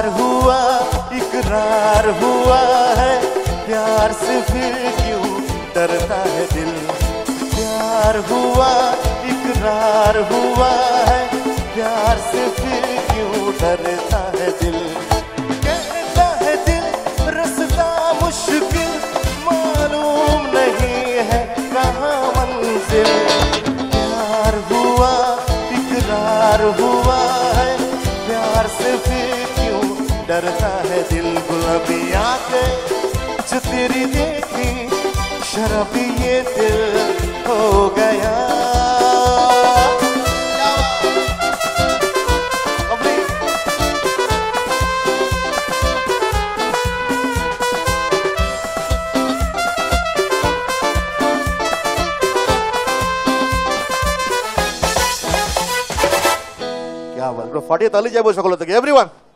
प्यार हुआ इकरार हुआ है, प्यार से फिर क्यों डरता है दिल। प्यार हुआ इकरार हुआ है, प्यार से फिर क्यों डरता है दिल। कहता है दिल रास्ता मुश्किल, मालूम नहीं है कहाँ मंजिल। प्यार हुआ इकरार हुआ है, प्यार से फिर क्यों डरता है दिल। गुलाबी आंखें जो तेरी देखी, शराबी ये दिल हो गया। क्या বল ব্রো, ফাটিয়ে তালি যাবো সকলে থেকে এভরিওয়ান।